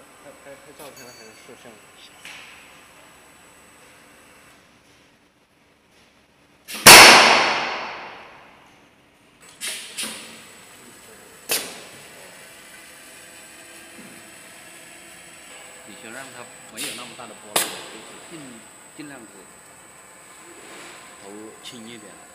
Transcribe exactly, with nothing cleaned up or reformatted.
拍拍拍照片还是摄像？ 你就让它没有那么大的波浪，就是尽尽量是头轻一点。